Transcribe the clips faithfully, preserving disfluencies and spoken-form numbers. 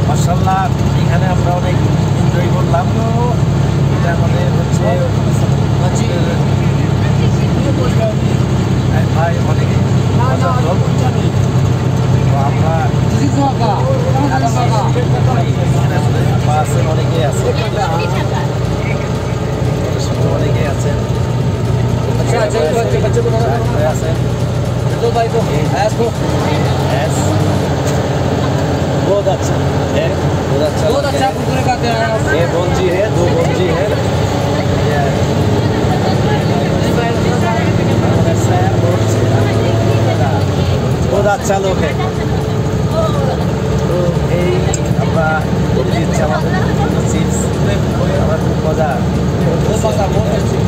মাশাআল্লাহ এখানে আমরা অনেক এনজয় করলাম। এটা আমাদের হচ্ছে ভাই অনেক মজা হলো। তো আমরা বাসে অনেকেই আছে, অনেকেই আছেন আছেন बहुत अच्छा है, बहुत अच्छा बहुत अच्छा ये बोंजी है, दो बोंजी है, बहुत अच्छा लोग है। तो এই আমরা করে দিচ্ছি আমাদের চিপস, আমরা খুব মজা মজা মজা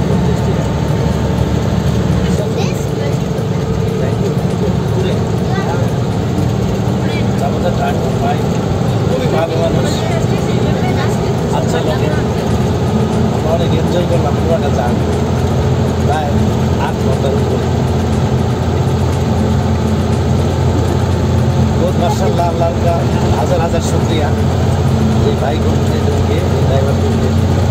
ভাই খুবই ভালো মানুষ, আচ্ছা লোকে আমরা অনেক এনজয় করলাম পুরোটা যান প্রায় আট ঘন্টার উপরে। बहुत माशाल्लाह अल्लाह का हज़ार हज़ार शुक्रिया এই ভাই গুলোকে ড্রাইভার গুলোকে।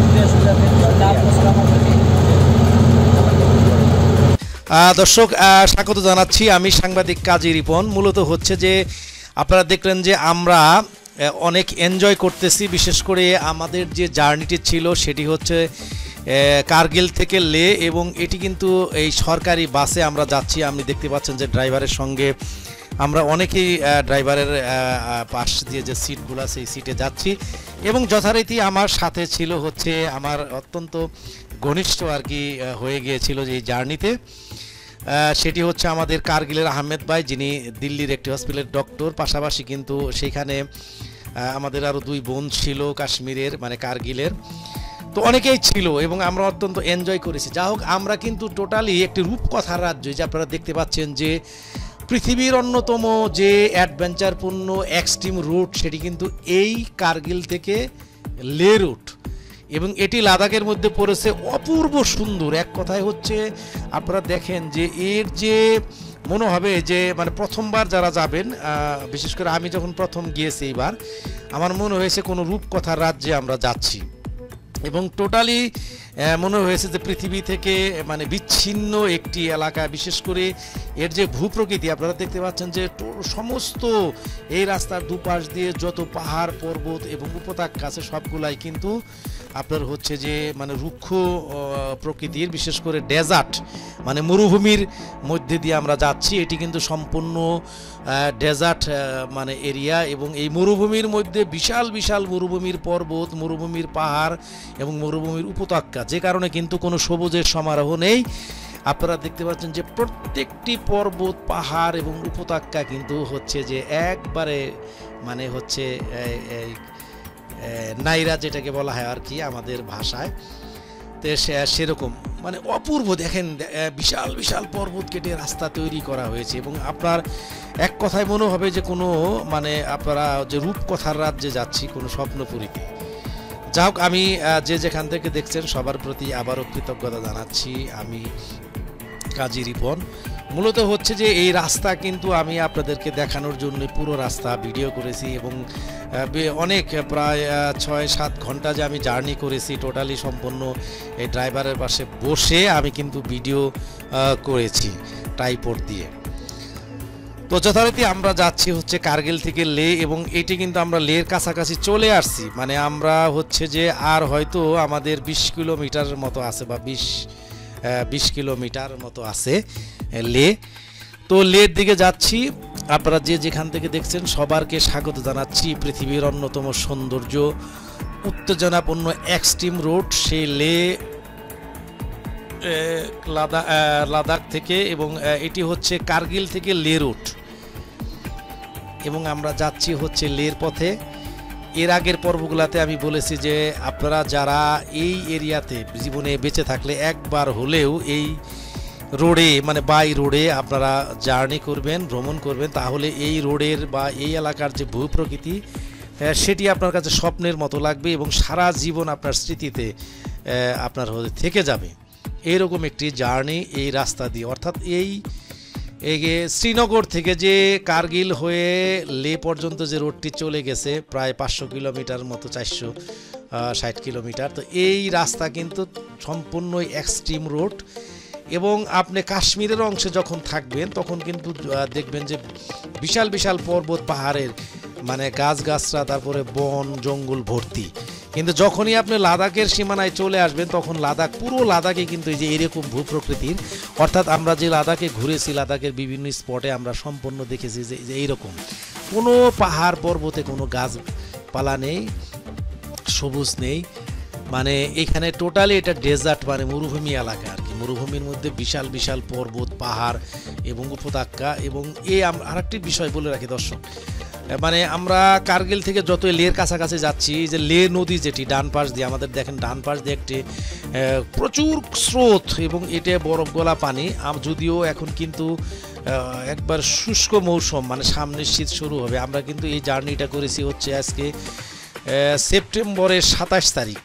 দর্শক স্বাগত জানাচ্ছি, আমি সাংবাদিক কাজী রিপন। মূলত হচ্ছে যে আপনারা দেখলেন যে আমরা অনেক এনজয় করতেছি, বিশেষ করে আমাদের যে জার্নিটি ছিল সেটি হচ্ছে কারগিল থেকে লে, এবং এটি কিন্তু এই সরকারি বাসে আমরা যাচ্ছি। আপনি দেখতে পাচ্ছেন যে ড্রাইভারের সঙ্গে আমরা অনেকেই ড্রাইভারের পাশ দিয়ে যে সিটগুলো সেই সিটে যাচ্ছি, এবং যথারীতি আমার সাথে ছিল হচ্ছে আমার অত্যন্ত ঘনিষ্ঠ আর কি হয়ে গিয়েছিল যে এই জার্নিতে, সেটি হচ্ছে আমাদের কারগিলের আহমেদ ভাই, যিনি দিল্লির একটি হসপিটালের ডক্টর। পাশাপাশি কিন্তু সেখানে আমাদের আরও দুই বোন ছিল কাশ্মীরের, মানে কারগিলের, তো অনেকেই ছিল এবং আমরা অত্যন্ত এনজয় করেছি। যা হোক, আমরা কিন্তু টোটালি একটি রূপকথার রাজ্য, যে আপনারা দেখতে পাচ্ছেন যে পৃথিবীর অন্যতম যে অ্যাডভেঞ্চারপূর্ণ এক্সট্রিম রুট, সেটি কিন্তু এই কারগিল থেকে লে রুট, এবং এটি লাদাখের মধ্যে পড়েছে। অপূর্ব সুন্দর, এক কথায় হচ্ছে আপনারা দেখেন যে এর যে মনে হবে যে মানে প্রথমবার যারা যাবেন, বিশেষ করে আমি যখন প্রথম গিয়েছি এইবার, আমার মনে হয়েছে কোনো রূপকথার রাজ্যে আমরা যাচ্ছি, এবং টোটালি মনে হয়েছে যে পৃথিবী থেকে মানে বিচ্ছিন্ন একটি এলাকা। বিশেষ করে এর যে ভূপ্রকৃতি আপনারা দেখতে পাচ্ছেন যে সমস্ত এই রাস্তার দুপাশ দিয়ে যত পাহাড় পর্বত এবং উপত্যকা আছে সবগুলাই কিন্তু আপনার হচ্ছে যে মানে রুক্ষ প্রকৃতির, বিশেষ করে ডেজার্ট মানে মরুভূমির মধ্যে দিয়ে আমরা যাচ্ছি। এটি কিন্তু সম্পূর্ণ ডেজার্ট মানে এরিয়া, এবং এই মরুভূমির মধ্যে বিশাল বিশাল মরুভূমির পর্বত, মরুভূমির পাহাড় এবং মরুভূমির উপত্যকা, যে কারণে কিন্তু কোনো সবুজের সমারোহ নেই। আপনারা দেখতে পাচ্ছেন যে প্রত্যেকটি পর্বত, পাহাড় এবং উপত্যকা কিন্তু হচ্ছে যে একবারে মানে হচ্ছে নাইরা যেটাকে বলা হয় আর কি আমাদের ভাষায়, তো সেরকম মানে অপূর্ব। দেখেন বিশাল বিশাল পর্বত কেটে রাস্তা তৈরি করা হয়েছে, এবং আপনার এক কথায় মনে হবে যে কোনো মানে আপনারা যে রূপকথার রাজ্যে যাচ্ছি, কোনো স্বপ্নপুরীতে। যা হোক, আমি যে যেখান থেকে দেখছেন সবার প্রতি আবারও কৃতজ্ঞতা জানাচ্ছি। আমি কাজী রিপন। মূলত হচ্ছে যে এই রাস্তা কিন্তু আমি আপনাদেরকে দেখানোর জন্য পুরো রাস্তা ভিডিও করেছি, এবং অনেক প্রায় ছয় সাত ঘন্টা যে আমি জার্নি করেছি টোটালি সম্পূর্ণ এই ড্রাইভারের পাশে বসে আমি কিন্তু ভিডিও করেছি ট্রাইপড দিয়ে। তো যথারীতি আমরা যাচ্ছি হচ্ছে কারগিল থেকে লে, এবং এটি কিন্তু আমরা লের কাছাকাছি চলে আসছি। মানে আমরা হচ্ছে যে আর হয়তো আমাদের বিশ কিলোমিটার মতো আছে, বা বিশ বিশ কিলোমিটার মতো আছে লে। তো লের দিকে যাচ্ছি। আপনারা যে যেখান থেকে দেখছেন সবারকে স্বাগত জানাচ্ছি পৃথিবীর অন্যতম সৌন্দর্য উত্তেজনাপূর্ণ এক্সট্রিম রোড সেই লে লাদাখ লাদাখ থেকে, এবং এটি হচ্ছে কারগিল থেকে লে রুট, এবং আমরা যাচ্ছি হচ্ছে লের পথে। এর আগের পর্বগুলোতে আমি বলেছি যে আপনারা যারা এই এরিয়াতে জীবনে বেঁচে থাকলে একবার হলেও এই রোডে মানে বাই রোডে আপনারা জার্নি করবেন, ভ্রমণ করবেন, তাহলে এই রোডের বা এই এলাকার যে ভূপ্রকৃতি সেটি আপনার কাছে স্বপ্নের মতো লাগবে, এবং সারা জীবন আপনার স্মৃতিতে আপনার থেকে যাবে। এইরকম একটি জার্নি এই রাস্তা দিয়ে, অর্থাৎ এই এই যে শ্রীনগর থেকে যে কার্গিল হয়ে লে পর্যন্ত যে রোডটি চলে গেছে প্রায় পাঁচশো কিলোমিটার মতো, চারশো ষাট কিলোমিটার। তো এই রাস্তা কিন্তু সম্পূর্ণই এক্সট্রিম রোড, এবং আপনি কাশ্মীরের অংশে যখন থাকবেন তখন কিন্তু দেখবেন যে বিশাল বিশাল পর্বত পাহাড়ের মানে গাছগাছরা, তারপরে বন জঙ্গল ভর্তি। কিন্তু যখনই আপনি লাদাখের সীমানায় চলে আসবেন তখন লাদাখ, পুরো লাদাখে কিন্তু এই যে এরকম ভূপ্রকৃতির, অর্থাৎ আমরা যে লাদাখে ঘুরেছি, লাদাখের বিভিন্ন স্পটে আমরা সম্পূর্ণ দেখেছি যে এইরকম কোনো পাহাড় পর্বতে কোনো গাছপালা নেই, সবুজ নেই, মানে এখানে টোটালি এটা ডেজার্ট, মানে মরুভূমি এলাকা আর কি। মরুভূমির মধ্যে বিশাল বিশাল পর্বত পাহাড় এবং উপত্যকা। এবং এই আরেকটি বিষয় বলে রাখি দর্শক, মানে আমরা কার্গিল থেকে যতই লের কাছাকাছি যাচ্ছি, যে লে নদী যেটি ডান পাশ দিয়ে, আমাদের দেখেন ডান পাশ দিয়ে একটি প্রচুর স্রোত, এবং এটা বরফ গলা পানি। যদিও এখন কিন্তু একবার শুষ্ক মৌসুম, মানে সামনে শীত শুরু হবে। আমরা কিন্তু এই জার্নিটা করেছি হচ্ছে আজকে সেপ্টেম্বরের সাতাশ তারিখ,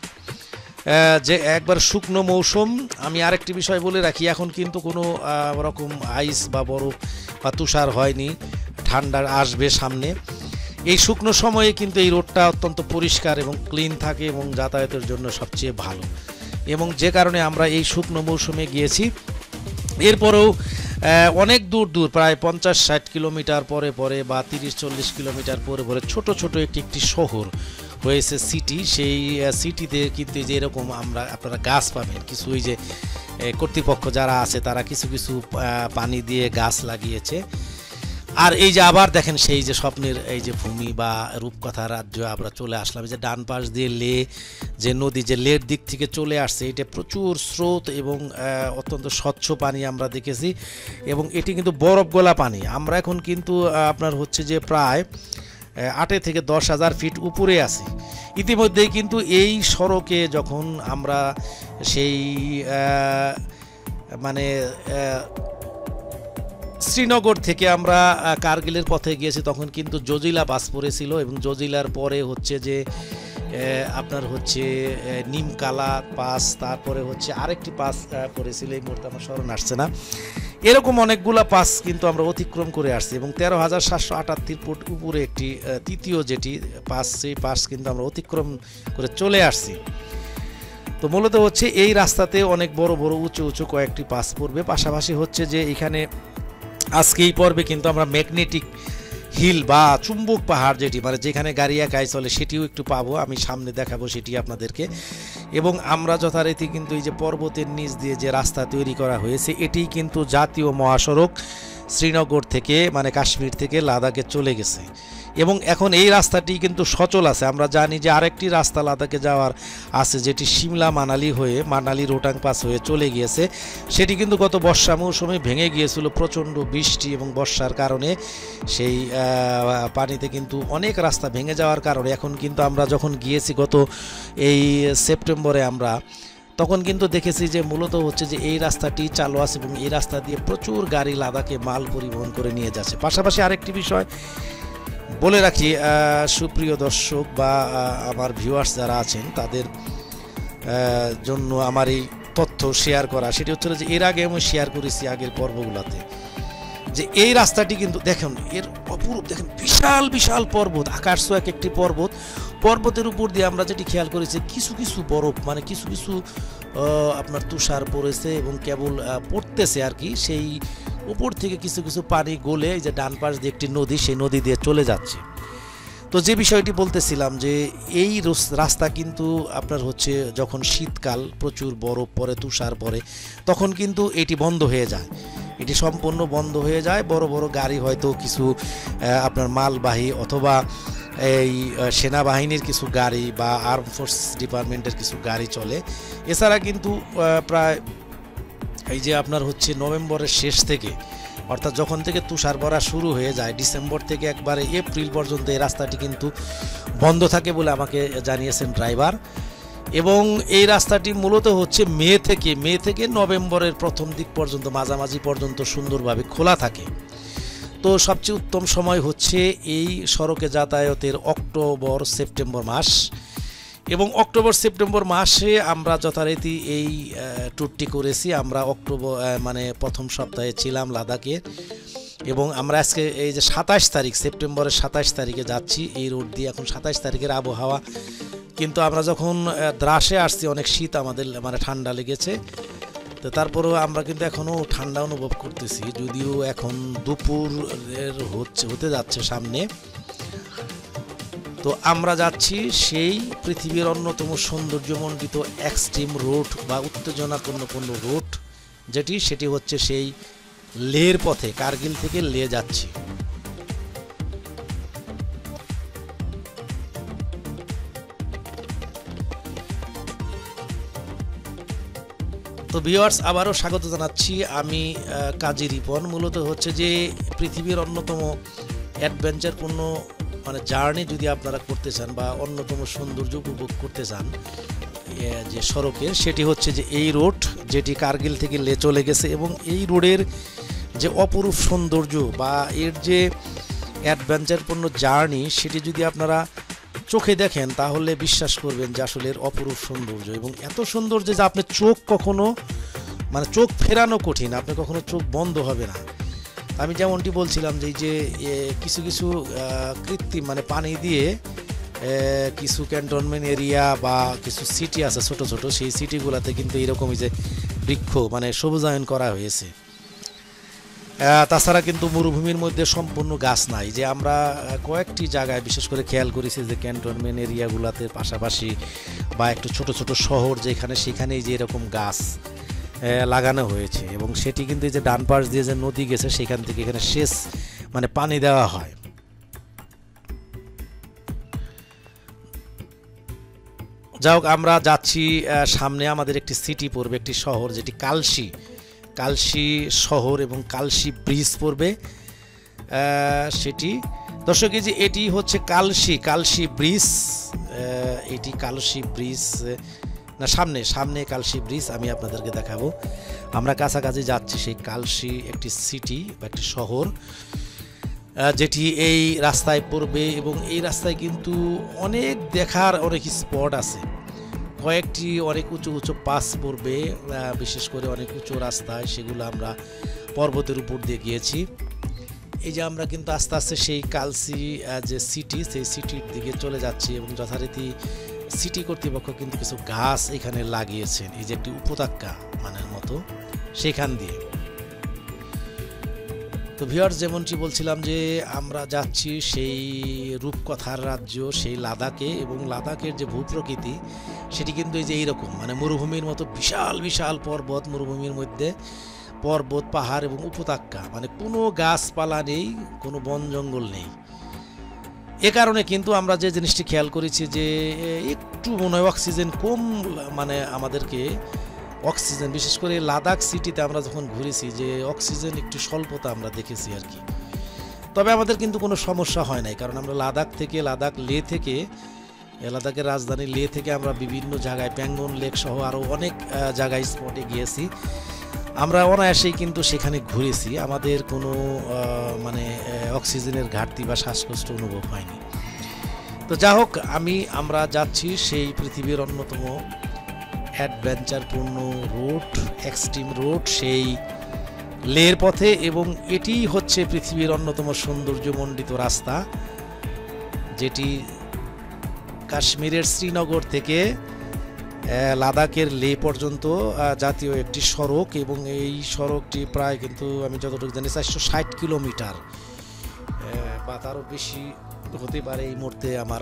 যে একবার শুকনো মৌসুম। আমি আরেকটি বিষয় বলে রাখি, এখন কিন্তু কোনো রকম আইস বা বরফ বা তুষার হয়নি, ঠান্ডা আসবে সামনে। এই শুকনো সময়ে কিন্তু এই রোডটা অত্যন্ত পরিষ্কার এবং ক্লিন থাকে এবং যাতায়াতের জন্য সবচেয়ে ভালো, এবং যে কারণে আমরা এই শুকনো মৌসুমে গিয়েছি। এরপরেও অনেক দূর দূর প্রায় পঞ্চাশ ষাট কিলোমিটার পরে পরে বা তিরিশ চল্লিশ কিলোমিটার পরে পরে ছোট ছোট একটি একটি শহর হয়েছে, সিটি। সেই সিটিতে কিন্তু যে এরকম আমরা আপনারা গাছ পাবেন কিছু, ওই যে কর্তৃপক্ষ যারা আছে তারা কিছু কিছু পানি দিয়ে গাছ লাগিয়েছে। আর এই যে আবার দেখেন সেই যে স্বপ্নের এই যে ভূমি বা রূপকথা রাজ্য আমরা চলে আসলাম, যে ডান পাশ দিয়ে লে যে নদী, যে লের দিক থেকে চলে আসছে, এটা প্রচুর স্রোত এবং অত্যন্ত স্বচ্ছ পানি আমরা দেখেছি, এবং এটি কিন্তু বরফ গলা পানি। আমরা এখন কিন্তু আপনার হচ্ছে যে প্রায় আটে থেকে দশ হাজার ফিট উপরে আছি। ইতিমধ্যেই কিন্তু এই সড়কে যখন আমরা সেই মানে শ্রীনগর থেকে আমরা কার্গিলের পথে গিয়েছি, তখন কিন্তু জজিলা পাস পড়েছিল, এবং জজিলার পরে হচ্ছে যে আপনার হচ্ছে নিমকালা পাস, তারপরে হচ্ছে আরেকটি পাস পড়েছিল, এই মুহূর্তে আমার স্মরণ আসছে না। এরকম অনেকগুলা পাস কিন্তু আমরা অতিক্রম করে আসছি, এবং তেরো হাজার সাতশো আটাত্তর ফুট উপরে একটি তৃতীয় যেটি পাস, সেই পাস কিন্তু আমরা অতিক্রম করে চলে আসছি। তো মূলত হচ্ছে এই রাস্তাতে অনেক বড় বড় উঁচু উঁচু কয়েকটি পাস পড়বে। পাশাপাশি হচ্ছে যে এখানে আজকে এই পর্বে কিন্তু আমরা ম্যাগনেটিক হিল বা চুম্বক পাহাড়, যেটি মানে যেখানে গাড়ি একাই চলে, সেটিও একটু পাবো, আমি সামনে দেখাবো সেটি আপনাদেরকে। এবং আমরা যথারীতি কিন্তু এই যে পর্বতের নিচ দিয়ে যে রাস্তা তৈরি করা হয়েছে, এটি কিন্তু জাতীয় মহাসড়ক শ্রীনগর থেকে মানে কাশ্মীর থেকে লাদাখে চলে গেছে, এবং এখন এই রাস্তাটি কিন্তু সচল আছে। আমরা জানি যে আরেকটি রাস্তা লাদাখে যাওয়ার আছে, যেটি সিমলা মানালি হয়ে মানালি রোটাং পাস হয়ে চলে গিয়েছে। সেটি কিন্তু গত বর্ষা মৌসুমে ভেঙে গিয়েছিল প্রচণ্ড বৃষ্টি এবং বর্ষার কারণে। সেই পানিতে কিন্তু অনেক রাস্তা ভেঙে যাওয়ার কারণে এখন কিন্তু আমরা যখন গিয়েছি গত এই সেপ্টেম্বরে, আমরা তখন কিন্তু দেখেছি যে মূলত হচ্ছে যে এই রাস্তাটি চালু আছে, এবং এই রাস্তা দিয়ে প্রচুর গাড়ি লাদাখে মাল পরিবহন করে নিয়ে যাচ্ছে। পাশাপাশি আরেকটি বিষয় বলে রাখি সুপ্রিয় দর্শক বা আমার ভিউয়ার্স যারা আছেন তাদের জন্য আমার এই তথ্য শেয়ার করা, সেটি হচ্ছে যে এর আগে আমি শেয়ার করেছি আগের পর্বগুলোতে, যে এই রাস্তাটি কিন্তু দেখুন এর অপরূপ, দেখেন বিশাল বিশাল পর্বত, আকাশ ছোঁয়া একটি পর্বত। পর্বতের উপর দিয়ে আমরা যেটি খেয়াল করেছি কিছু কিছু বরফ, মানে কিছু কিছু আপনার তুষার পড়েছে এবং কেবল পড়তেছে আর কি। সেই উপর থেকে কিছু কিছু পানি গলে এই যে ডান পাশ দিয়ে একটি নদী, সেই নদী দিয়ে চলে যাচ্ছে। তো যে বিষয়টি বলতেছিলাম যে এই রাস্তা কিন্তু আপনার হচ্ছে যখন শীতকাল প্রচুর বরফ পড়ে, তুষার পড়ে, তখন কিন্তু এটি বন্ধ হয়ে যায়, এটি সম্পূর্ণ বন্ধ হয়ে যায়। বড় বড় গাড়ি হয়তো কিছু আপনার মালবাহী অথবা এই সেনাবাহিনীর কিছু গাড়ি বা আর্ম ফোর্স ডিপার্টমেন্টের কিছু গাড়ি চলে। এছাড়া কিন্তু প্রায় এই যে আপনার হচ্ছে নভেম্বরের শেষ থেকে, অর্থাৎ যখন থেকে তুষার পড়া শুরু হয়ে যায় ডিসেম্বর থেকে একবারে এপ্রিল পর্যন্ত এই রাস্তাটি কিন্তু বন্ধ থাকে বলে আমাকে জানিয়েছেন ড্রাইভার। এবং এই রাস্তাটি মূলত হচ্ছে মে থেকে মে থেকে নভেম্বরের প্রথম দিক পর্যন্ত, মাঝামাঝি পর্যন্ত সুন্দরভাবে খোলা থাকে। তো সবচেয়ে উত্তম সময় হচ্ছে এই সড়কে যাতায়াতের অক্টোবর সেপ্টেম্বর মাস। এবং অক্টোবর সেপ্টেম্বর মাসে আমরা যথারীতি এই ট্যুরটি করেছি। আমরা অক্টোবর মানে প্রথম সপ্তাহে ছিলাম লাদাখে এবং আমরা আজকে এই যে সাতাশ তারিখ সেপ্টেম্বরের সাতাশ তারিখে যাচ্ছি এই রোড দিয়ে। এখন সাতাশ তারিখের আবহাওয়া, কিন্তু আমরা যখন দ্রাসে আসছি অনেক শীত আমাদের মানে ঠান্ডা লেগেছে। তো তারপরেও আমরা কিন্তু এখনও ঠান্ডা অনুভব করতেছি, যদিও এখন দুপুরের হচ্ছে হতে যাচ্ছে সামনে। তো আমরা যাচ্ছি সেই পৃথিবীর অন্যতম সৌন্দর্যমণ্ডিত এক্সট্রিম রুট বা উত্তেজনাপূর্ণ কোনো রুট যেটি সেটি হচ্ছে সেই লের পথে, কার্গিল থেকে লে যাচ্ছি। তো ভিউয়ার্স আবারও স্বাগত জানাচ্ছি, আমি কাজী রিপন। মূলত হচ্ছে যে পৃথিবীর অন্যতম অ্যাডভেঞ্চারপূর্ণ মানে জার্নি যদি আপনারা করতে চান বা অন্যতম সৌন্দর্য উপভোগ করতে চান যে সড়কের, সেটি হচ্ছে যে এই রোড যেটি কার্গিল থেকে লে চলে গেছে। এবং এই রোডের যে অপরূপ সৌন্দর্য বা এর যে অ্যাডভেঞ্চারপূর্ণ জার্নি সেটি যদি আপনারা চোখে দেখেন তাহলে বিশ্বাস করবেন যে আসলে এর অপরূপ সৌন্দর্য। এবং এত সৌন্দর্য যে আপনি চোখ কখনো মানে চোখ ফেরানো কঠিন, আপনি কখনো চোখ বন্ধ হবে না। আমি যেমনটি বলছিলাম যে যে কিছু কিছু কৃত্রিম মানে পানি দিয়ে কিছু ক্যান্টনমেন্ট এরিয়া বা কিছু সিটি আছে ছোট ছোট, সেই সিটিগুলোতে কিন্তু এরকমই যে বৃক্ষ মানে সবুজায়ন করা হয়েছে। তাছাড়া কিন্তু মরুভূমির মধ্যে সম্পূর্ণ গাছ নাই। যে আমরা কয়েকটি জায়গায় বিশেষ করে খেয়াল করেছি যে ক্যান্টনমেন্ট এরিয়াগুলোতে পাশাপাশি বা একটু ছোট ছোট শহর যেখানে সেখানেই যে এরকম গাছ লাগানো হয়েছে। এবং সেটি কিন্তু এই যে ডান পাশ দিয়ে যে নদী গেছে সেখান থেকে এখানে সেচ মানে পানি দেওয়া হয়। যাই হোক, আমরা যাচ্ছি সামনে আমাদের একটি সিটি পড়বে, একটি শহর যেটি কালশি কালশি শহর এবং কালশি ব্রিজ পড়বে সেটি। দর্শক এই যে এটি হচ্ছে কালশি কালশি ব্রিজ, এটি কালশি ব্রিজ না সামনে সামনে কালশি ব্রিজ আমি আপনাদেরকে দেখাবো। আমরা কাছাকাছি যাচ্ছি সেই কালশি একটি সিটি বা একটি শহর যেটি এই রাস্তায় পড়বে। এবং এই রাস্তায় কিন্তু অনেক দেখার অনেক স্পট আছে, কয়েকটি অনেক উঁচু উঁচু পাস পড়বে, বিশেষ করে অনেক উঁচু রাস্তায় সেগুলো আমরা পর্বতের উপর দিয়ে গিয়েছি। এই যে আমরা কিন্তু আস্তে আস্তে সেই কালসি যে সিটি সেই সিটির দিকে চলে যাচ্ছি। এবং যথারীতি সিটি কর্তৃপক্ষ কিন্তু কিছু গাছ এখানে লাগিয়েছেন, এই যে একটি উপত্যকা মানের মতো সেখান দিয়ে। তো ভিউয়ার্স যেমনটি বলছিলাম যে আমরা যাচ্ছি সেই রূপকথার রাজ্য সেই লাদাখে। এবং লাদাখের যে ভূপ্রকৃতি সেটি কিন্তু এই যে এইরকম মানে মরুভূমির মতো বিশাল বিশাল পর্বত, মরুভূমির মধ্যে পর্বত পাহাড় এবং উপত্যকা, মানে কোনো গাছপালা নেই, কোনো বন জঙ্গল নেই। এ কারণে কিন্তু আমরা যে জিনিসটি খেয়াল করেছি যে একটু মনে হয় অক্সিজেন কম মানে আমাদেরকে অক্সিজেন, বিশেষ করে লাদাখ সিটিতে আমরা যখন ঘুরেছি যে অক্সিজেন একটু স্বল্পতা আমরা দেখেছি আর কি। তবে আমাদের কিন্তু কোনো সমস্যা হয় নাই, কারণ আমরা লাদাখ থেকে লাদাখ লে থেকে লাদাখের রাজধানী লে থেকে আমরা বিভিন্ন জায়গায় প্যাঙ্গন লেক সহ আরও অনেক জায়গায় স্পটে গিয়েছি। আমরা অনায়াসেই কিন্তু সেখানে ঘুরেছি, আমাদের কোনো মানে অক্সিজেনের ঘাটতি বা শ্বাসকষ্ট অনুভব হয়নি। তো যা হোক, আমি আমরা যাচ্ছি সেই পৃথিবীর অন্যতম অ্যাডভেঞ্চারপূর্ণ রুট এক্সট্রিম রুট সেই লের পথে। এবং এটি হচ্ছে পৃথিবীর অন্যতম সৌন্দর্যমণ্ডিত রাস্তা, যেটি কাশ্মীরের শ্রীনগর থেকে লাদাখের লে পর্যন্ত জাতীয় একটি সড়ক। এবং এই সড়কটি প্রায় কিন্তু আমি যতটুকু জানি চারশো ষাট কিলোমিটার বা তারও বেশি হতে পারে, এই মুহূর্তে আমার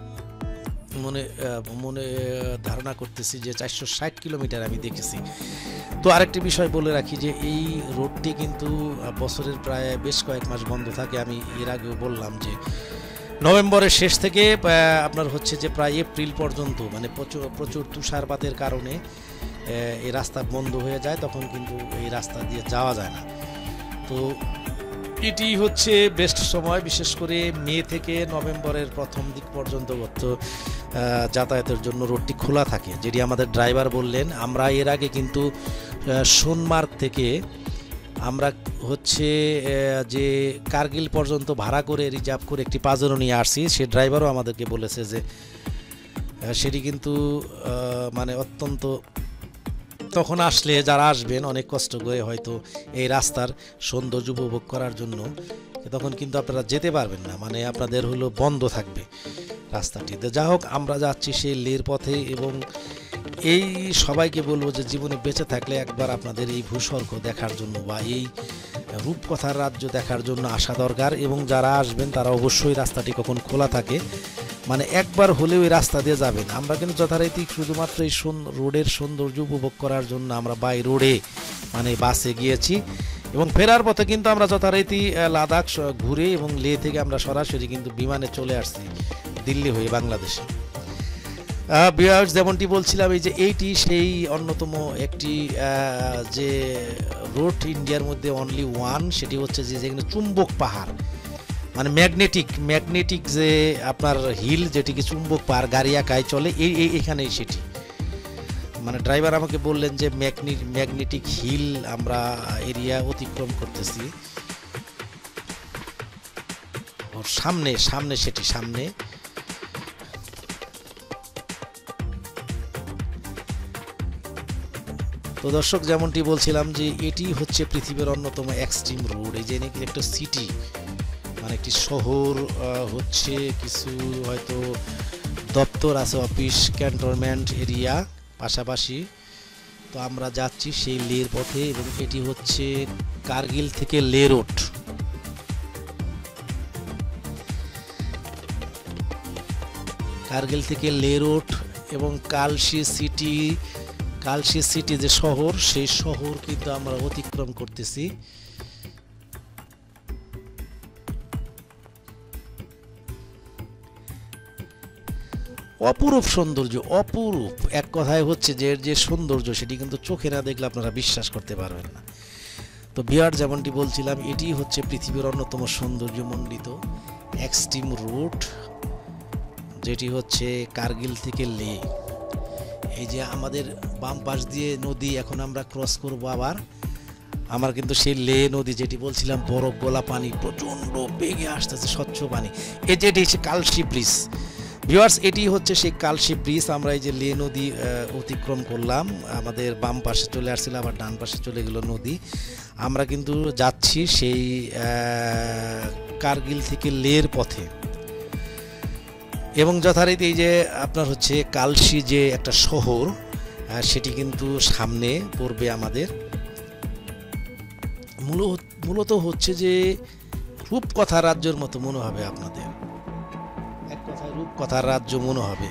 মনে মনে ধারণা করতেছি যে চারশো ষাট কিলোমিটার আমি দেখেছি। তো আরেকটি বিষয় বলে রাখি যে এই রোডটি কিন্তু বছরের প্রায় বেশ কয়েক মাস বন্ধ থাকে। আমি এর আগেও বললাম যে নভেম্বরের শেষ থেকে আপনার হচ্ছে যে প্রায় এপ্রিল পর্যন্ত মানে প্রচুর প্রচুর তুষারপাতের কারণে এই রাস্তা বন্ধ হয়ে যায়, তখন কিন্তু এই রাস্তা দিয়ে যাওয়া যায় না। তো এটি হচ্ছে বেস্ট সময়, বিশেষ করে মে থেকে নভেম্বরের প্রথম দিক পর্যন্ত যাতায়াতের জন্য রোডটি খোলা থাকে, যেটি আমাদের ড্রাইভার বললেন। আমরা এর আগে কিন্তু সোনমার্গ থেকে আমরা হচ্ছে যে কার্গিল পর্যন্ত ভাড়া করে রিজার্ভ করে একটি পাজেরো নিয়ে আসছি। সে ড্রাইভারও আমাদেরকে বলেছে যে সেটি কিন্তু মানে অত্যন্ত, তখন আসলে যারা আসবেন অনেক কষ্ট করে হয়তো এই রাস্তার সৌন্দর্য উপভোগ করার জন্য, তখন কিন্তু আপনারা যেতে পারবেন না, মানে আপনাদের হলো বন্ধ থাকবে রাস্তাটিতে। যা হোক, আমরা যাচ্ছি সেই লের পথে, এবং এই সবাইকে বলবো যে জীবনে বেঁচে থাকলে একবার আপনাদের এই ভূস্বর্গ দেখার জন্য বা এই রূপকথার রাজ্য দেখার জন্য আসা দরকার। এবং যারা আসবেন তারা অবশ্যই রাস্তাটি কখন খোলা থাকে, মানে একবার হলেও ওই রাস্তা দিয়ে যাবেন। আমরা কিন্তু যথারীতি শুধুমাত্র এই রোডের সৌন্দর্য উপভোগ করার জন্য আমরা বাই রোডে মানে বাসে গিয়েছি, এবং ফেরার পথে কিন্তু আমরা যথারীতি লাদাখ ঘুরে এবং লে থেকে আমরা সরাসরি কিন্তু বিমানে চলে আসছি দিল্লি হয়ে বাংলাদেশে। ভিউয়ার্স, যেমনটি বলছিলাম, এই যে এইটি সেই অন্যতম একটি যে রোড ইন্ডিয়ার মধ্যে অনলি ওয়ান, সেটি হচ্ছে যে যেখানে চুম্বক পাহাড়, মানে ম্যাগনেটিক ম্যাগনেটিক যে আপনার হিল, যেটিকে চুম্বক পাহাড় গাড়ি একাই চলে, এই এখানেই সেটি। মানে ড্রাইভার আমাকে বললেন যে ম্যাগনি ম্যাগনেটিক হিল আমরা এরিয়া অতিক্রম করতেছি। ওর সামনে সামনে সেটি সামনে তো দর্শক, যেমনটি বলছিলাম যে এটি হচ্ছে পৃথিবীর অন্যতম এক্সট্রিম রোড। এই যে নাকি একটা সিটি, মানে একটি শহর হচ্ছে, কিছু হয়তো দপ্তর আছে, অফিস, ক্যান্টনমেন্ট এরিয়া পাশাপাশি। তো আমরা যাচ্ছি সেই লের পথে, এবং এটি হচ্ছে কার্গিল থেকে লে রোড। কার্গিল থেকে লে রোড এবং কালশি সিটি, কালশি সিটি যে শহর, সেই শহর কিন্তু আমরা অতিক্রম করতেছি। অপরূপ সৌন্দর্য, অপরূপ, এক কথায় হচ্ছে যে এর যে সৌন্দর্য সেটি কিন্তু চোখে না দেখলে আপনারা বিশ্বাস করতে পারবেন না। তো ভিউয়ার, যেমনটি বলছিলাম, এটি হচ্ছে পৃথিবীর অন্যতম সৌন্দর্যমণ্ডিত এক্সট্রিম রুট, যেটি হচ্ছে কার্গিল থেকে লে। এই যে আমাদের বাম পাশ দিয়ে নদী এখন আমরা ক্রস করব আবার। আমার কিন্তু সেই লে নদী, যেটি বলছিলাম বরফ গলা পানি, প্রচণ্ড বেগে আসতেছে, স্বচ্ছ পানি। এই যে এটি হচ্ছে কালশি ব্রিজ। ভিউয়ার্স, এটি হচ্ছে সেই কালশি ব্রিজ। আমরা এই যে লে নদী অতিক্রম করলাম, আমাদের বাম পাশে চলে আসছিল, আবার ডান পাশে চলে গেল নদী। আমরা কিন্তু যাচ্ছি সেই কার্গিল থেকে লের পথে, এবং যথারীতি এই যে আপনার হচ্ছে কালশি যে একটা শহর, সেটি কিন্তু সামনে পড়বে আমাদের। মূলত হচ্ছে যে রূপকথার রাজ্যের মতো মনে হবে আপনাদের, এক কথায় রূপকথার রাজ্য মনে হবে।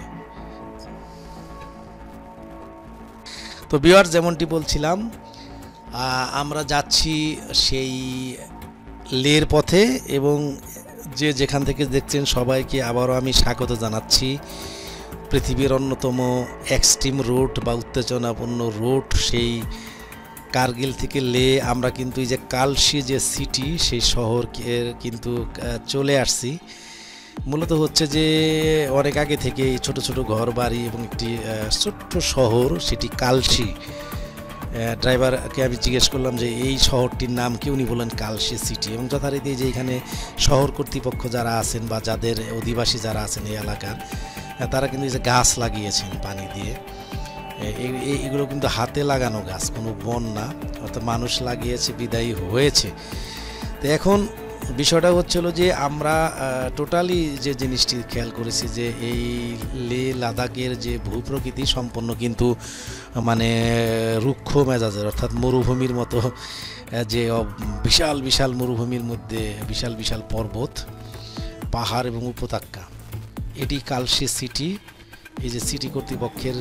তো ভিউয়ার্স, যেমনটি বলছিলাম, আমরা যাচ্ছি সেই লের পথে, এবং যে যেখান থেকে দেখছেন সবাইকে আবারও আমি স্বাগত জানাচ্ছি। পৃথিবীর অন্যতম এক্সট্রিম রুট বা উত্তেজনাপূর্ণ রুট সেই কার্গিল থেকে লে। আমরা কিন্তু এই যে কালশি যে সিটি, সেই শহর কিন্তু চলে আসছি। মূলত হচ্ছে যে অনেক আগে থেকে এই ছোটো ছোটো ঘর বাড়ি এবং একটি ছোট্ট শহর, সেটি কালশি। ড্রাইভারকে আমি জিজ্ঞেস করলাম যে এই শহরটির নাম কি, উনি বললেন কালশি সিটি। এবং যথারীতি যে এখানে শহর কর্তৃপক্ষ যারা আছেন বা যাদের অধিবাসী যারা আছেন এই এলাকার, তারা কিন্তু এই যে গাছ লাগিয়েছেন পানি দিয়ে। এগুলো কিন্তু হাতে লাগানো গাছ, কোনো বন না, অর্থাৎ মানুষ লাগিয়েছে, বিদায়ী হয়েছে। তো এখন বিষয়টা হচ্ছিল যে আমরা টোটালি যে জিনিসটি খেয়াল করেছি যে এই লে লাদাখের যে ভূপ্রকৃতি সম্পন্ন কিন্তু মানে রুক্ষ মেজাজের, অর্থাৎ মরুভূমির মতো, যে বিশাল বিশাল মরুভূমির মধ্যে বিশাল বিশাল পর্বত, পাহাড় এবং উপত্যকা। এটি কালশি সিটি। এই যে সিটি কর্তৃপক্ষের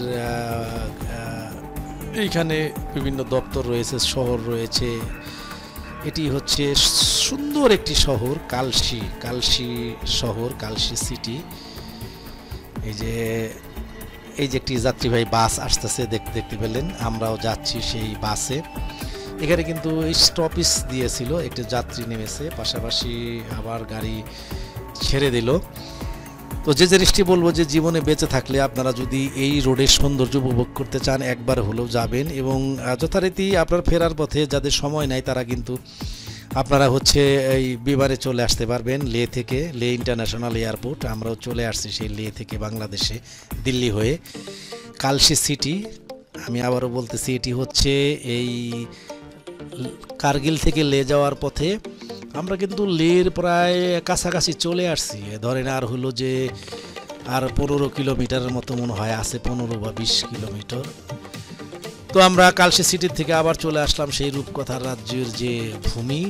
এইখানে বিভিন্ন দপ্তর রয়েছে, শহর রয়েছে। এটি হচ্ছে সুন্দর একটি শহর, কালশি কালশি শহর, কালশি সিটি। এই যে এই যে একটি যাত্রীবাহী বাস আসতেছে, দেখতে দেখতে পেলেন, আমরাও যাচ্ছি সেই বাসে। এখানে কিন্তু স্টপেজ দিয়েছিল, একটি যাত্রী নেমেছে, পাশাপাশি আবার গাড়ি ছেড়ে দিল। তো যে জিনিসটি বলবো যে জীবনে বেঁচে থাকলে আপনারা যদি এই রোডের সৌন্দর্য উপভোগ করতে চান, একবার হলেও যাবেন। এবং যথারীতি আপনার ফেরার পথে যাদের সময় নাই তারা কিন্তু আপনারা হচ্ছে এই বিমানে চলে আসতে পারবেন লে থেকে, লে ইন্টারন্যাশনাল এয়ারপোর্ট। আমরাও চলে আসছি সেই লে থেকে বাংলাদেশে দিল্লি হয়ে। কালশি সিটি, আমি আবারও বলতেছি, এটি হচ্ছে এই কার্গিল থেকে লে যাওয়ার পথে। আমরা কিন্তু লের প্রায় কাছাকাছি চলে আসছি, ধরেন আর হলো যে আর পনেরো কিলোমিটারের মতো মনে হয় আছে, পনেরো বা বিশ কিলোমিটার। তো আমরা কালশি সিটির থেকে আবার চলে আসলাম সেই রূপকথার রাজ্যের যে ভূমি,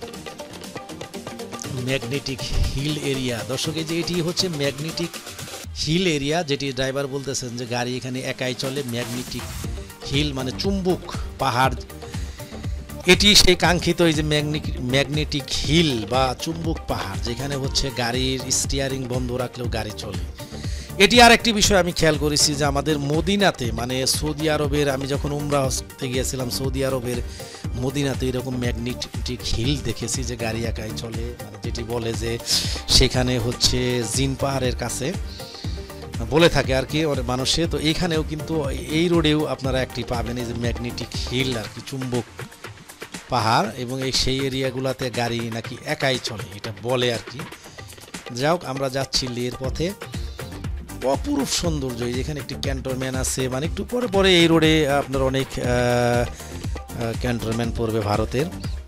ম্যাগনেটিক হিল এরিয়া। দর্শক, এই যে এটি হচ্ছে ম্যাগনেটিক হিল এরিয়া, যেটি ড্রাইভার বলতেছেন যে গাড়ি এখানে একাই চলে। ম্যাগনেটিক হিল মানে চুম্বক পাহাড়, এটি সেই কাঙ্ক্ষিত এই যে ম্যাগনেটিক ম্যাগনেটিক হিল বা চুম্বক পাহাড়, যেখানে হচ্ছে গাড়ির স্টিয়ারিং বন্ধ রাখলেও গাড়ি চলে। এটি আর একটি বিষয় আমি খেয়াল করেছি যে আমাদের মদিনাতে, মানে সৌদি আরবের, আমি যখন উমরা হজতে গিয়েছিলাম সৌদি আরবের মদিনাতে এরকম ম্যাগনেটিক হিল দেখেছি যে গাড়ি একাই চলে, মানে যেটি বলে যে সেখানে হচ্ছে জিন পাহাড়ের কাছে বলে থাকে আর কি মানুষে। তো এইখানেও কিন্তু এই রোডেও আপনারা একটি পাবেন, এই যে ম্যাগনেটিক হিল আর কি, চুম্বক পাহাড়, এবং এই সেই এরিয়াগুলোতে গাড়ি নাকি একাই চলে, এটা বলে আর কি। যাই হোক, আমরা যাচ্ছি লের পথে। অপরূপ সৌন্দর্য, যেখানে একটি ক্যান্টনমেন্ট আছে, মানে একটু পরে পরে এই রোডে আপনার অনেক ক্যান্টনমেন্ট পড়বে ভারতের।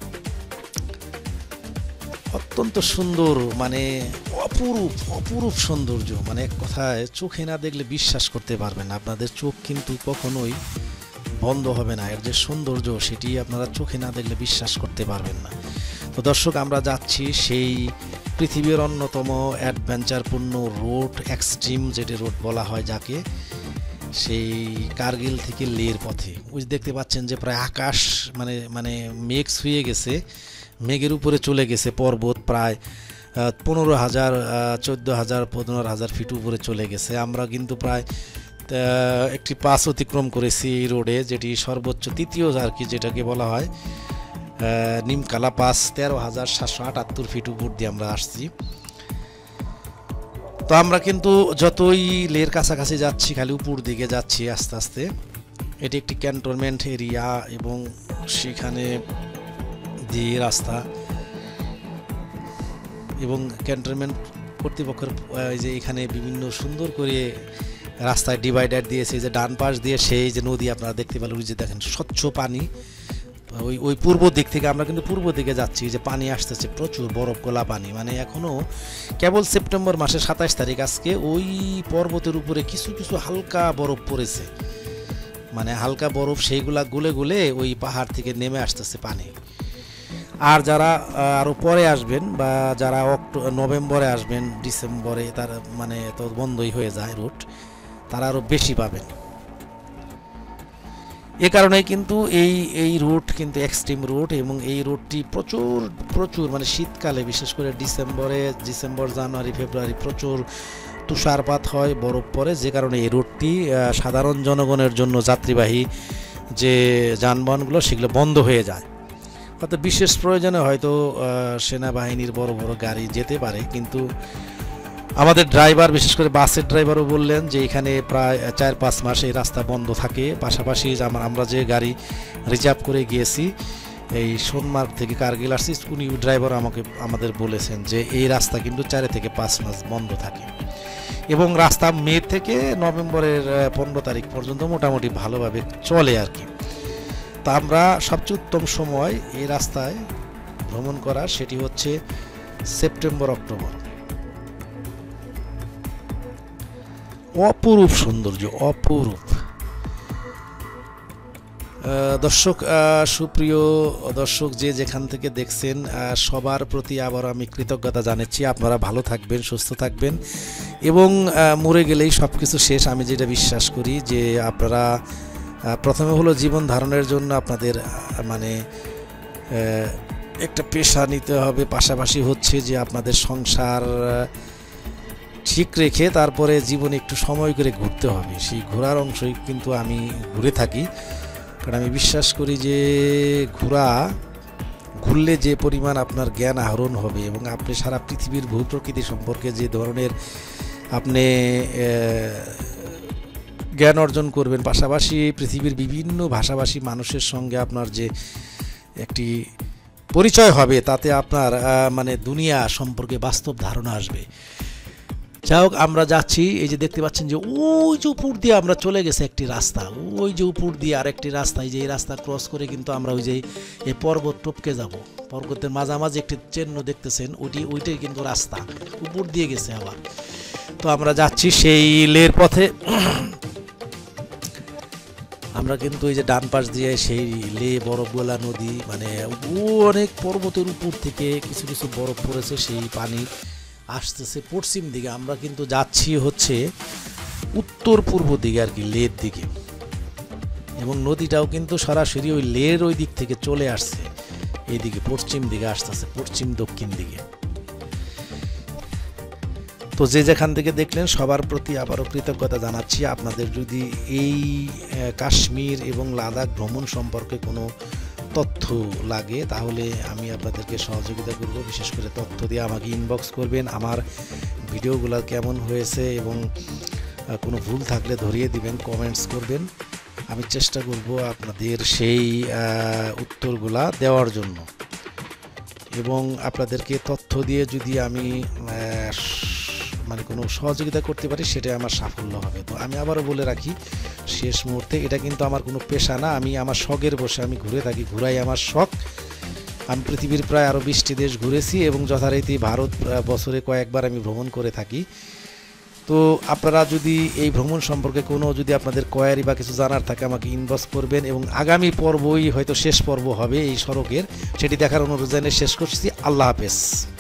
অত্যন্ত সুন্দর, মানে অপরূপ অপরূপ সৌন্দর্য, মানে এক কথায় চোখে না দেখলে বিশ্বাস করতে পারবেন না। আপনাদের চোখ কিন্তু কখনোই বন্ধ হবে না, এর যে সৌন্দর্য সেটি আপনারা চোখে না দেখলে বিশ্বাস করতে পারবেন না। তো দর্শক, আমরা যাচ্ছি সেই পৃথিবীর অন্যতম অ্যাডভেঞ্চারপূর্ণ রোড, এক্সট্রিম যেটি রোড বলা হয় যাকে, সেই কার্গিল থেকে লের পথে। ওই দেখতে পাচ্ছেন যে প্রায় আকাশ মানে মানে মেঘ ছুঁয়ে গেছে, মেঘের উপরে চলে গেছে পর্বত, প্রায় পনেরো হাজার চোদ্দো হাজার পনেরো হাজার ফিট উপরে চলে গেছে। আমরা কিন্তু প্রায় একটি পাস অতিক্রম করেছি এই রোডে, যেটি সর্বোচ্চ তৃতীয় আর কি, যেটাকে বলা হয় নিমকালা পাস, তেরো হাজার সাতশো আটাত্তর ফিট উপর দিয়ে আমরা আসছি। তো আমরা কিন্তু যতই লের কাছাকাছি যাচ্ছি খালি উপর দিকে যাচ্ছি আস্তে আস্তে। এটি একটি ক্যান্টনমেন্ট এরিয়া এবং সেখানে দিয়ে রাস্তা, এবং ক্যান্টনমেন্ট কর্তৃপক্ষের যে এখানে বিভিন্ন সুন্দর করে রাস্তায় ডিভাইডার দিয়েছে, যে ডান পাশ দিয়ে সেই যে নদী আপনারা দেখতে পেলেন, ওই যে দেখেন স্বচ্ছ পানি, ওই ওই পূর্ব দিক থেকে আমরা কিন্তু পূর্ব দিকে যাচ্ছি, যে পানি আসতেছে প্রচুর বরফ গোলা পানি, মানে এখনও কেবল সেপ্টেম্বর মাসের সাতাশ তারিখ আজকে ওই পর্বতের উপরে কিছু কিছু হালকা বরফ পড়েছে, মানে হালকা বরফ, সেইগুলা গুলে গুলে ওই পাহাড় থেকে নেমে আসতেছে পানি। আর যারা আরও পরে আসবেন বা যারা অক্টোবর নভেম্বরে আসবেন, ডিসেম্বরে তার মানে তো বন্ধই হয়ে যায় রুট, তারা আরও বেশি পাবেন। এ কারণে কিন্তু এই এই রুট কিন্তু এক্সট্রিম রুট, এবং এই রুটটি প্রচুর প্রচুর মানে শীতকালে, বিশেষ করে ডিসেম্বরে, ডিসেম্বর জানুয়ারি ফেব্রুয়ারি প্রচুর তুষারপাত হয়, বরফ পড়ে, যে কারণে এই রুটটি সাধারণ জনগণের জন্য, যাত্রীবাহী যে যানবাহনগুলো সেগুলো বন্ধ হয়ে যায়। হয়তো বিশেষ প্রয়োজনে হয়তো সেনাবাহিনীর বড় বড় গাড়ি যেতে পারে, কিন্তু আমাদের ড্রাইভার, বিশেষ করে বাসের ড্রাইভারও বললেন যে এখানে প্রায় চার পাঁচ মাস এই রাস্তা বন্ধ থাকে। পাশাপাশি আমরা যে গাড়ি রিজার্ভ করে গিয়েছি এই সোনমার্গ থেকে কার্গিল আসছি, উনি ড্রাইভার আমাকে আমাদের বলেছেন যে এই রাস্তা কিন্তু চার থেকে পাঁচ মাস বন্ধ থাকে, এবং রাস্তা মে থেকে নভেম্বরের পনেরো তারিখ পর্যন্ত মোটামুটি ভালোভাবে চলে আর কি। তা আমরা সবচেয়ে উত্তম সময় এই রাস্তায় ভ্রমণ করার, সেটি হচ্ছে সেপ্টেম্বর অক্টোবর। অপরূপ সৌন্দর্য, অপরূপ। দর্শক, সুপ্রিয় দর্শক যে যেখান থেকে দেখছেন, সবার প্রতি আবার আমি কৃতজ্ঞতা জানাচ্ছি। আপনারা ভালো থাকবেন, সুস্থ থাকবেন, এবং মরে গেলেই সব কিছু শেষ, আমি যেটা বিশ্বাস করি। যে আপনারা প্রথমে হলো জীবন ধারণের জন্য আপনাদের মানে একটা পেশা নিতে হবে, পাশাপাশি হচ্ছে যে আপনাদের সংসার ঠিক রেখে তারপরে জীবনে একটু সময় করে ঘুরতে হবে। সেই ঘোরার অংশই কিন্তু আমি ঘুরে থাকি, কারণ আমি বিশ্বাস করি যে ঘোরা ঘুরলে যে পরিমাণ আপনার জ্ঞান আহরণ হবে, এবং আপনি সারা পৃথিবীর ভূ প্রকৃতি সম্পর্কে যে ধরনের আপনি জ্ঞান অর্জন করবেন, পাশাপাশি পৃথিবীর বিভিন্ন ভাষাভাষী মানুষের সঙ্গে আপনার যে একটি পরিচয় হবে, তাতে আপনার মানে দুনিয়া সম্পর্কে বাস্তব ধারণা আসবে। যাই হোক, আমরা যাচ্ছি, এই যে দেখতে পাচ্ছেন যে ওই যে উপর দিয়ে আমরা চলে গেছে একটি রাস্তা, ওই যে উপর দিয়ে আরেকটি রাস্তা, এই যে এই রাস্তা ক্রস করে কিন্তু আমরা ওই যে এই পর্বত টপকে যাব। পর্বতের মাঝামাঝি একটি চিহ্ন দেখতেছেন, ওইটি ওইটাই কিন্তু রাস্তা, উপর দিয়ে গেছে আবার। তো আমরা যাচ্ছি সেই লের পথে। আমরা কিন্তু এই যে ডান পাশ দিয়ে সেই লে বরফগোলা নদী, মানে ও অনেক পর্বতের উপর থেকে কিছু কিছু বরফ পড়েছে, সেই পানি আসতেছে পশ্চিম দিকে। আমরা কিন্তু যাচ্ছি হচ্ছে উত্তর পূর্ব দিকে আর কি, লের দিকে, এবং নদীটাও কিন্তু সরাসরি ওই লের ওই দিক থেকে চলে আসছে এইদিকে, পশ্চিম দিকে আসতেছে, পশ্চিম দক্ষিণ দিকে। তো যে যেখান থেকে দেখলেন সবার প্রতি আবারও কৃতজ্ঞতা জানাচ্ছি। আপনাদের যদি এই কাশ্মীর এবং লাদাখ ভ্রমণ সম্পর্কে কোনো তথ্য লাগে তাহলে আমি আপনাদেরকে সহযোগিতা করব, বিশেষ করে তথ্য দিয়ে আমাকে ইনবক্স করবেন। আমার ভিডিওগুলো কেমন হয়েছে এবং কোনো ভুল থাকলে ধরিয়ে দিবেন, কমেন্টস করবেন। আমি চেষ্টা করব আপনাদের সেই উত্তরগুলা দেওয়ার জন্য, এবং আপনাদেরকে তথ্য দিয়ে যদি আমি মানে কোনো সহযোগিতা করতে পারি সেটাই আমার সাফল্য হবে। তো আমি আবারও বলে রাখি শেষ মুহূর্তে, এটা কিন্তু আমার কোনো পেশা না, আমি আমার শখের বসে আমি ঘুরে থাকি, ঘুরাই আমার শখ। আমি পৃথিবীর প্রায় আরও বিশটি দেশ ঘুরেছি এবং যথারীতি ভারত বছরে কয়েকবার আমি ভ্রমণ করে থাকি। তো আপনারা যদি এই ভ্রমণ সম্পর্কে কোনো যদি আপনাদের কোয়ারি বা কিছু জানার থাকে আমাকে ইনবক্স করবেন, এবং আগামী পর্বই হয়তো শেষ পর্ব হবে এই সড়কের, সেটি দেখার অনুরোধ জানিয়ে শেষ করছি। আল্লাহ হাফেজ।